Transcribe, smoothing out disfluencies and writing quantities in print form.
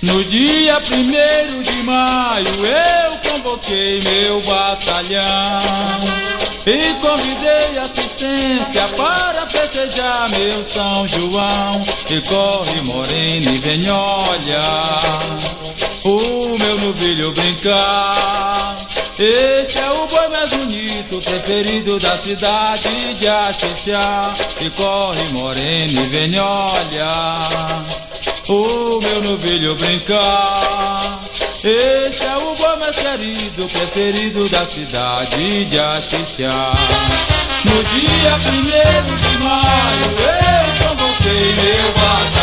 No dia 1º de maio eu convoquei meu batalhão e convidei assistência para festejar meu São João. E corre morena e vem olhar o meu novilho brincar. Este é o boi mais bonito, preferido da cidade de Axixá. E corre morena e vem olhar o meu novilho brincar. Este é o boi mais querido, preferido da cidade de Axixá. No dia 1º de maio eu convoquei meu batalhão